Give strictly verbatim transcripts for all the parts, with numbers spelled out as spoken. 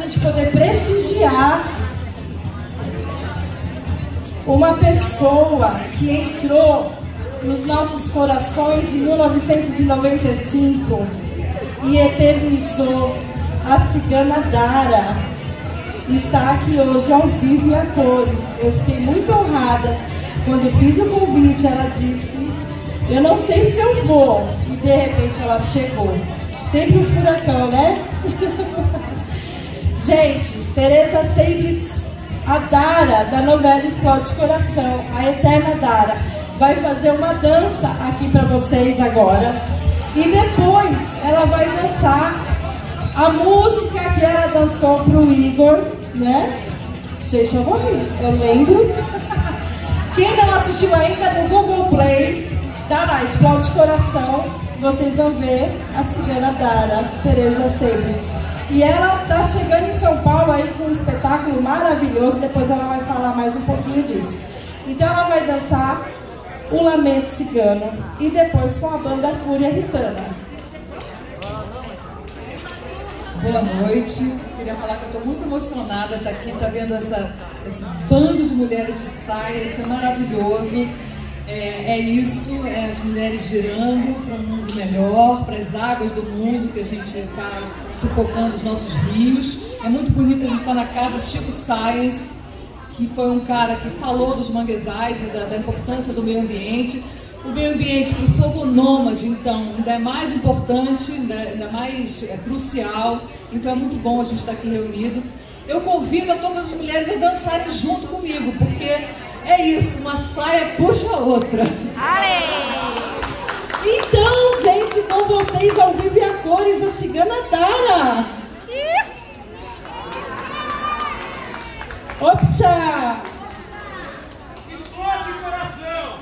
gente poder prestigiar uma pessoa que entrou nos nossos corações em mil novecentos e noventa e cinco e eternizou, a cigana Dara. Está aqui hoje ao vivo e a cores. Eu fiquei muito honrada quando fiz o convite. Ela disse: eu não sei se eu vou, e de repente ela chegou. Sempre um furacão, né? Gente, Teresa Seibitz, a Dara da novela Explode Coração, a eterna Dara, vai fazer uma dança aqui para vocês agora. E depois ela vai dançar a música que ela dançou pro Igor, né? Gente, eu vou rir, eu lembro. Quem não assistiu ainda no Google Play, tá lá, Explode Coração, vocês vão ver a cigana Dara, Teresa Seibitz. E ela tá chegando em São Paulo aí com um espetáculo maravilhoso, depois ela vai falar mais um pouquinho disso. Então ela vai dançar o Lamento Cigano e depois com a banda Fúria Ritana. Boa noite, queria falar que eu estou muito emocionada de estar aqui, tá vendo essa, esse bando de mulheres de saia, isso é maravilhoso. É, é isso, é as mulheres girando para um mundo melhor, para as águas do mundo, que a gente está sufocando os nossos rios. É muito bonito a gente estar na casa Chico Sainz, que foi um cara que falou dos manguezais e da, da importância do meio ambiente. O meio ambiente para o povo nômade, então, ainda é mais importante, ainda, ainda mais é, crucial. Então é muito bom a gente estar aqui reunido. Eu convido a todas as mulheres a dançarem junto comigo, porque é isso, uma saia puxa a outra. Então, gente, com vocês ao vivo e a cores, a cigana Dara. Opcha! Explode coração!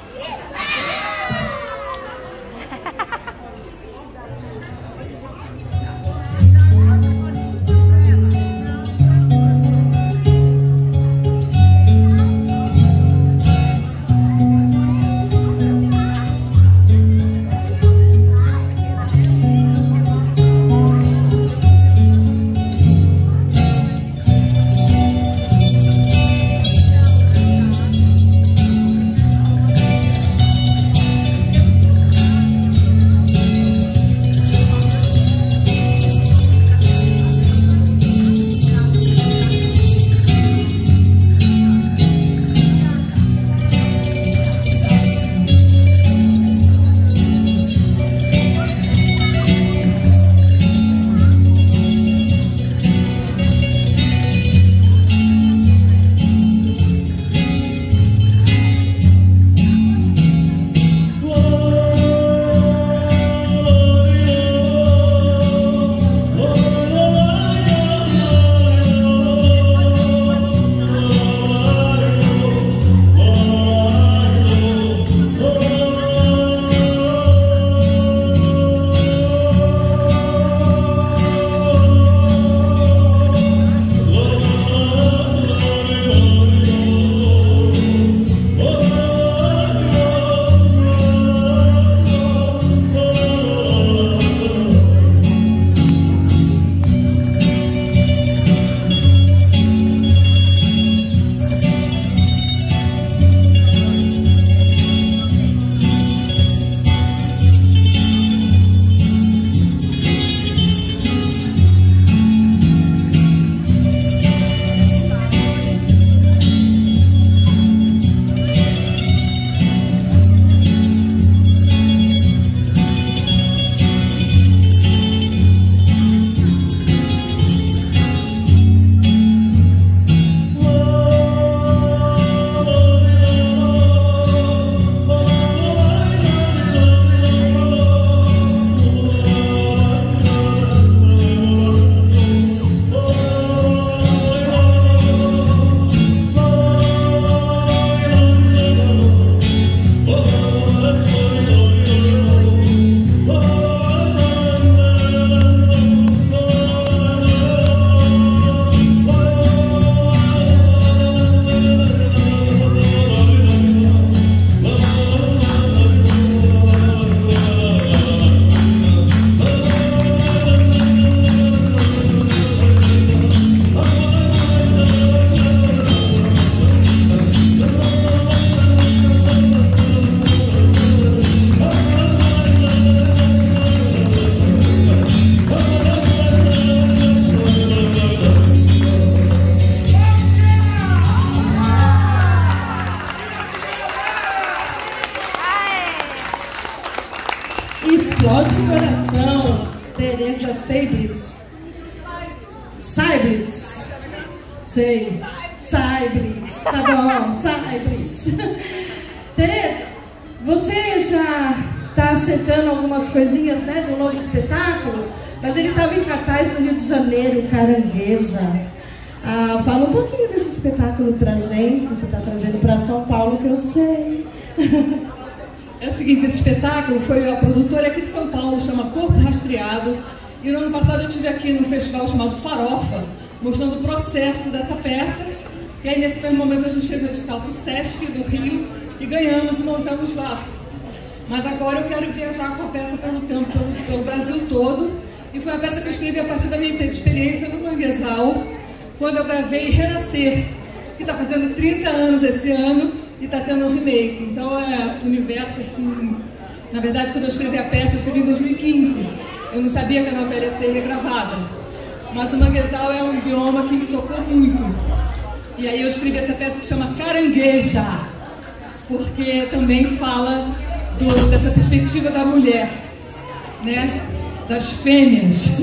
Explode o coração. Tereza Seiblitz. Seiblitz. Sei. Seiblitz. Tá bom, Seiblitz. Tereza, você já está acertando algumas coisinhas, né, do novo espetáculo, mas ele estava em cartaz no Rio de Janeiro, Carangueja. Ah, fala um pouquinho desse espetáculo pra gente, você está trazendo para São Paulo, que eu sei. É o seguinte, esse espetáculo foi a produtora aqui de São Paulo, chama Corpo Rastreado, e no ano passado eu estive aqui no festival chamado Farofa, mostrando o processo dessa peça, e aí nesse mesmo momento a gente fez o edital para o Sesc do Rio, e ganhamos e montamos lá. Mas agora eu quero viajar com a peça pelo tempo, pelo, pelo Brasil todo, e foi uma peça que eu escrevi a partir da minha experiência no Manguezal, quando eu gravei Renascer, que está fazendo trinta anos esse ano, e está tendo um remake. Então é um universo assim... Na verdade, quando eu escrevi a peça, eu escrevi em dois mil e quinze. Eu não sabia que a novela ia ser regravada. Mas o Manguezal é um bioma que me tocou muito. E aí eu escrevi essa peça que chama Carangueja, porque também fala do, dessa perspectiva da mulher, né? Das fêmeas.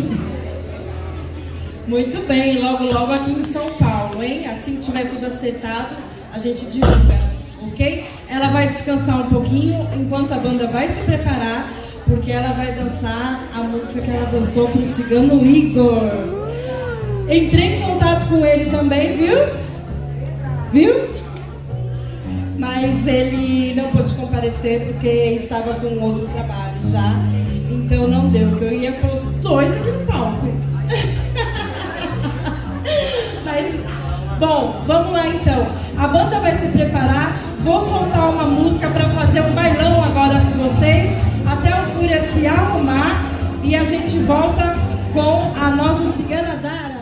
Muito bem, logo logo aqui em São Paulo, hein? Assim que tiver tudo acertado, a gente divulga, ok? Ela vai descansar um pouquinho enquanto a banda vai se preparar, porque ela vai dançar a música que ela dançou para o Cigano Igor. Entrei em contato com ele também, viu? Viu? Mas ele não pôde comparecer porque estava com outro trabalho já. Então não deu, que eu ia com os dois aqui no palco. Mas, bom, vamos lá então. A banda vai se preparar. Vou soltar uma música para fazer um bailão agora com vocês. Até o Fúria se arrumar. E a gente volta com a nossa Cigana Dara.